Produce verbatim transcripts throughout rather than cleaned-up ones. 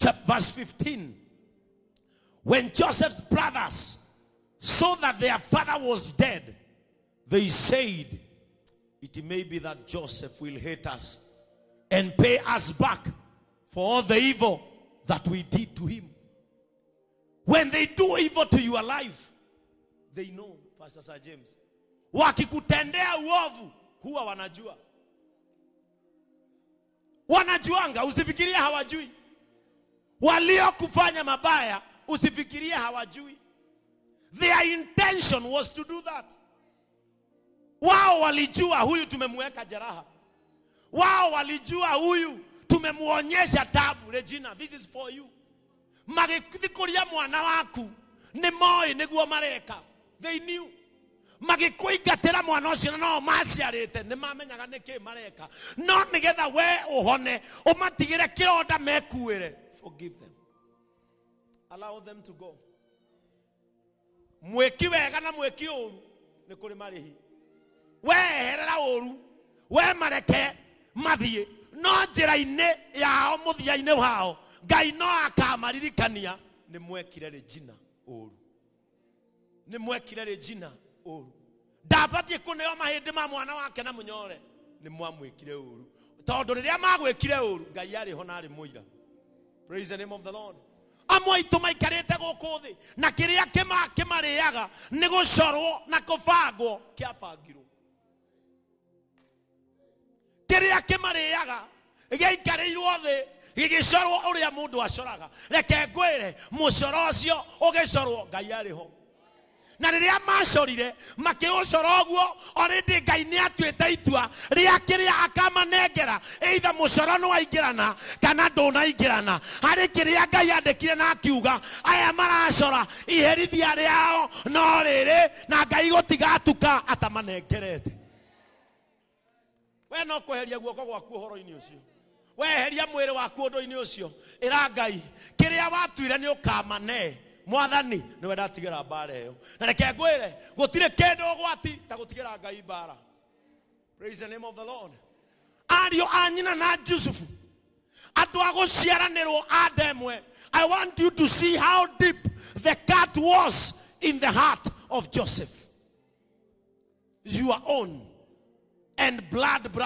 verse fifteen. When Joseph's brothers saw that their father was dead, they said, it may be that Joseph will hate us and pay us back for all the evil that we did to him. When they do evil to your life, they know, Pastor Sir James. Wakikutendea uovu, huwa wanajua. Wanajuanga, usifikirie hawajui. Walio kufanya mabaya, usifikirie hawajui. Their intention was to do that. Wao walijua huyu tumemweka jeraha. Wao walijua huyu tumemuonyesha tabu. Regina, this is for you. Magikuria mwana waku ni moi niguo mareka. They knew. Magikuigatira mwana ucio no maciarite ni mamenyaga niki mareka. No nigetha we uhone umatigire kironda mekuire. Forgive them. Allow them to go. Mweki wega na mweki uru ni kuri marihi. We herera uru we mareke mathie no njira-ine yao muthia-ine wao Ngai no akamaririkania ni mwekire Regina uru ni mwekire Regina uru ndabatie kuneo mahindi ma mwana wake na munyore ni mwamwekire uru tondu riria magwekire uru Ngai ari ho na ari muira. Praise the name of the Lord. Amwe tumaikarite guku thi na kiria kima kimariaga ni gucorwo na kubangwo kiabangirwo. Kiria kimariaga giikarirwo thi gigicorwo uria mundu acoraga. Reke ngwire mucoro ucio ugicorwo Ngai ari ho. Na riria macorire makiucoro oguo already Ngai ni atuite itua ria kiria akamanengera either mucoro no aingirana kana ndunaingirana hari kiria Ngai andikire na akiuga aya maracora iherithia riao no riri na Ngai gutigatuka atamanengerete. We no kuheria guoko gwaku horo-ini ucio. We heria mwiri waku undu-ini ucio. Ira Ngai kiria watuire ni ukamane. Mwathani niwe ndatigira mbara iyo. Na reke ngwire gutire kindu gwati ta gutigira Ngai mbara. Praise the name of the Lord. Ario anyina na Yusufu andu aguciaranirwo ademwe. I want you to see how deep the cut was in the heart of Joseph. Your own and blood brother.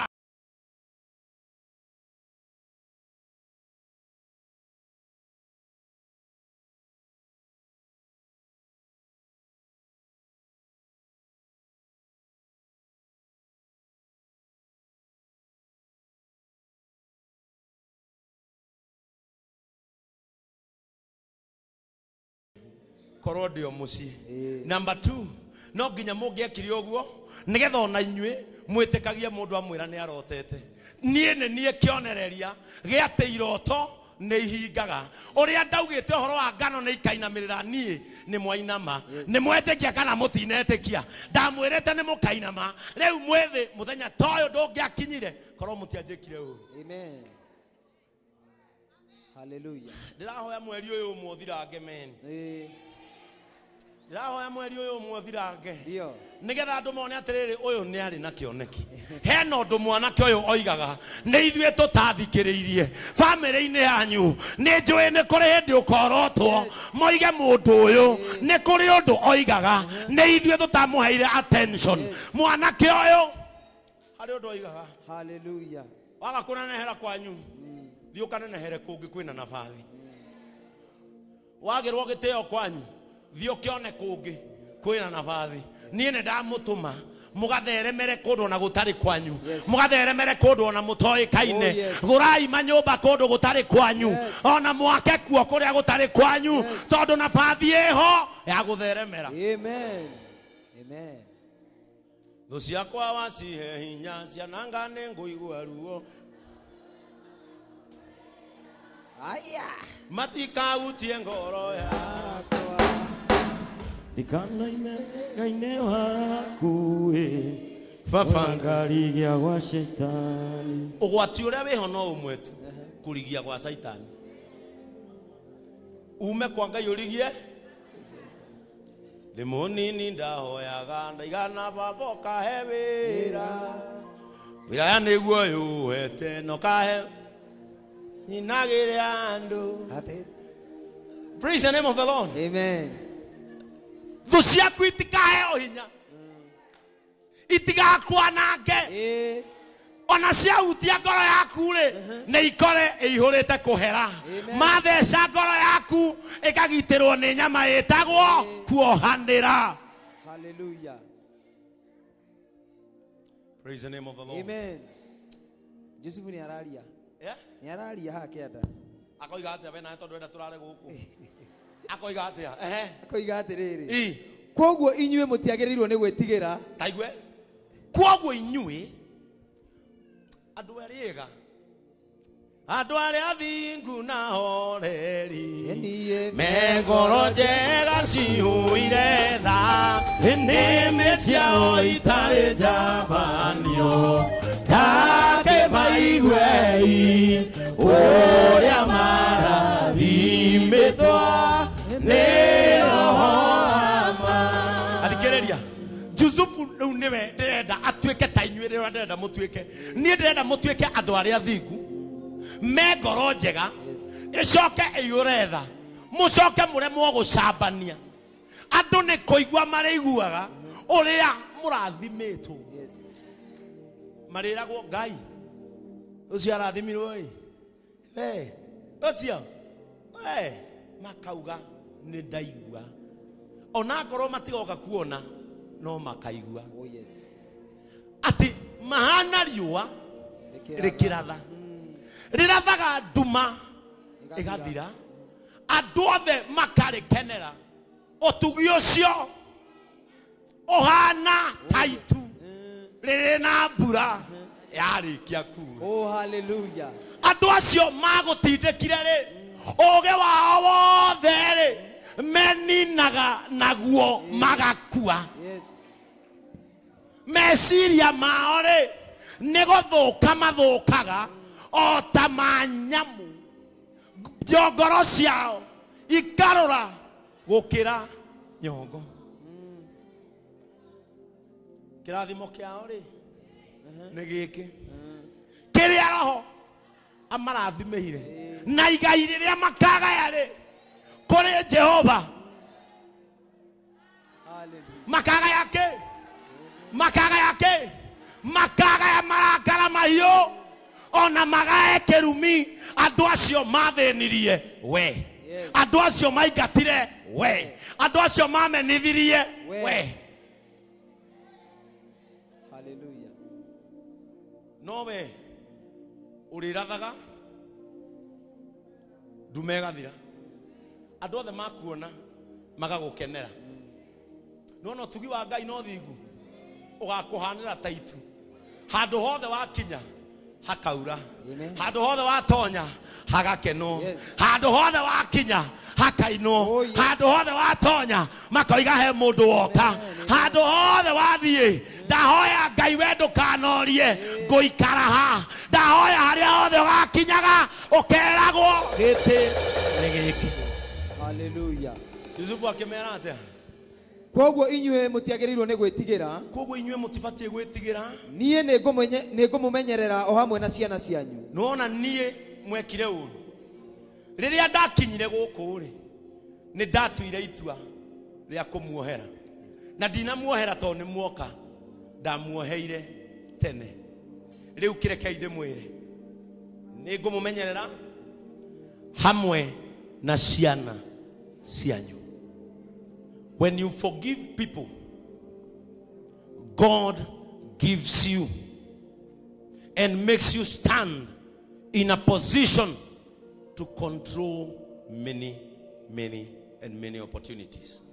Korodio muci. Number two, no ginya mugiekire oguo nigetha ona inywe mwitikagie mundu amwira ni arotete. Nie ne nie kionereria giate iroto ni ihingaga. Uria ndaugite horo wa ngano ni ikainamirira nie ni mwainama. Ni mwetekia kana mutinetekia. Ndamwirete ni mukainama. Riu mwethi muthenya toyo ndungiakinyire korwo mutianjikire u. Amen. Hallelujah. Ndirahoya mweri uyu muthirange men. Eh. Ndirahoya mweri uyu muthirange. Ndio. Nigetha andu mone atiriri uyu ni ari na kioneki. Hena undu mwanake uyu oigaga ni ithue tutathikiriirie family-ini yanyu ni njui ni kuri hindi ukorotwo moige mundu uyu ni kuri undu oigaga ni ithue tutamuheire attention. Mwanake uyu hari undu oigaga. Hallelujah. Waga kunanehera kwanyu thio kanenehere kungi kwina nafathi. Wagirwo giteo kwanyu thio kione kungi kwina nafathi. Nie ne ndamutuma mugatheremere kundu na gutari kwanyu. Mugatheremere kundu na mutoi kaine. Gurai manyumba kundu gutari kwanyu. Ona mwake kuo kuria gutari kwanyu tondu nafathi eho ya gutheremera. Amen. Amen. Thucia kwa wacihe hinya ciananga ni nguigua ruo. Aya matika utie ngoro yakwa ikana ine waku e fafangarigia gwa shaitani. Ugwati uria wiho no umwetu kurigia gwa shaitani. Ume kwa Ngai urigie limunini ndahoyaga ndaigana babo kahewira wira niguo yuhete no kahe Ninagire andu. Praise the name of the Lord. Amen. Thucia kwitikahe ohinya. Itiga kwanange. Eh. Ona cia utia ngoro yaku ri ni ikore ihurite kuhera. Matheca ngoro yaku ikagitirwo ni nyama itagwo kuohanira. Hallelujah. Praise the name of the Lord. Amen. Joseph ni araria. Yeah? Ni araria ha kianda. Akoiga atia we na tondu enda turare guku. Akoiga atia? Ehe. Akoiga atiriri. I. Koguo inyue mutiagirirwo ni gwitigira. Taigwe. Koguo inyue andu ariega. Andu ari athingu na horeri. Megoro njega cihuire tha. Nĩmĩ ciao itarĩ njabanio. Take maigwei ũrĩa marathimĩtwo nĩ Roho ama. Athikĩrĩria. Yusufu rĩu nĩwe ndĩrenda atuĩke ta inyuĩ rĩrĩa ndĩrenda mũtuĩke. Niĩ ndĩrenda mũtuĩke andũ arĩa athingu. Me ngoro njega. Icoke ĩiyũre tha. Mũcoke mũremwo gũcambania. Andũ nĩ kũigua marĩiguaga ũrĩa mũrathimĩtwo. Marĩragwo Ngai ũcio arathimirwo ĩ. Eh, ũcio. Eh, makauga nĩ ndaigua. Ona ngoro matigoka kuona no makaigua. Oh yes. Ati mahana riũa rĩkĩratha. Rĩrathaga nduma ĩgathira. Andũ othe makarĩkenera. Ũtugi ũcio ũhana taitu rĩrĩ na mbura yarĩkia kuura. Oh hallelujah. Andũ acio magũtindĩkire rĩ ũũgĩ wao wothe rĩ meninaga naguo magakua. Yes. Meciria mao rĩ nĩ gũthũka mathũkaga o ta manyamu. Ngoro ciao ikarũra gũkĩra nyongo. Kĩrathimo kĩao rĩ nĩ gĩkĩ. Kĩrĩa Roho amarathimĩire na igai rĩrĩa makagaya rĩ kũrĩ Jehova. Makagaya kĩ? Makagaya kĩ? Makagaya marakara mahiũ ona magae kĩrumi. Andũ acio mathĩnirie we. Andũ acio maingatire we. Andũ acio mamenithirie we. Hallelujah. No we ũrĩrathaga ndume ĩgathira. Andũ othe makuona magagũkenera. Nona ũtugi wa Ngai no thingu ũgakũhanĩra taitu. Handũ hothe wakinya hakaura. Handũ hothe watonya hagakenwo. Handũ hothe wakinya hakainwo. Handũ hothe watonya makoiga he mũndũ woka. Handũ hothe wathiĩ ndahoya Ngai we ndũkanorie ngũikara ha. Ndahoya harĩa hothe wakinyaga ũkeragwo gĩtĩ nĩ gĩkĩ. Hallelujah. Yusufu akĩmera atĩa? Koguo inyue mutiagirirwo ni gwitigira. Koguo inyue mutibatie gwitigira. Niĩ nĩ ngũmenye nĩ ngũmũmenyerera o hamwe na ciana cianyu. Nona niĩ mwekire ũru. Rĩrĩa ndakinyire gũkũ rĩ nĩ ndatuire itua rĩa kũmuohera. Na ndinamuohera tondũ nĩ muoka. Ndamuoheire tene. Rĩu kĩrekei ndĩmwĩre. Nĩ ngũmũmenyerera hamwe na ciana cianyu. When you forgive people, God gives you and makes you stand in a position to control many, many, and many opportunities.